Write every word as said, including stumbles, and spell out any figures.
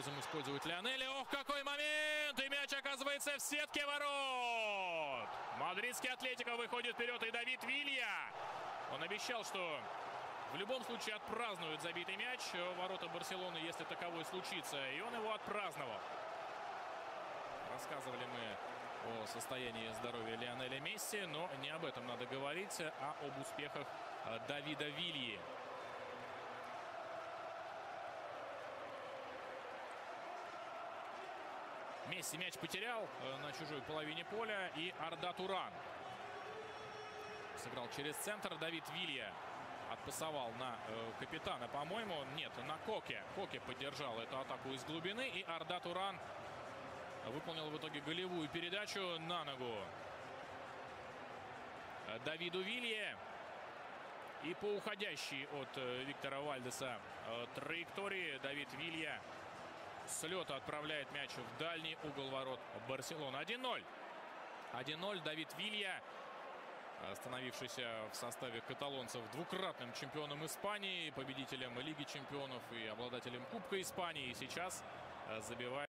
образом использует Лионель. Ох, какой момент! И мяч оказывается в сетке ворот. Мадридский Атлетико выходит вперед, и Давид Вилья. Он обещал, что в любом случае отпразднует забитый мяч в ворота Барселоны, если таковой случится. И он его отпраздновал. Рассказывали мы о состоянии здоровья Лионеля Месси, но не об этом надо говорить, а об успехах Давида Вильи. Месси мяч потерял на чужой половине поля, и Арда Туран сыграл через центр. Давид Вилья отпасовал на э, капитана, по-моему, нет, на Коке. Коке поддержал эту атаку из глубины, и Арда Туран выполнил в итоге голевую передачу на ногу Давиду Вилье. И по уходящей от э, Виктора Вальдеса э, траектории Давид Вилья с лета отправляет мяч в дальний угол ворот Барселоны. один ноль. один ноль. Давид Вилья, становившийся в составе каталонцев двукратным чемпионом Испании, победителем Лиги чемпионов и обладателем Кубка Испании, сейчас забивает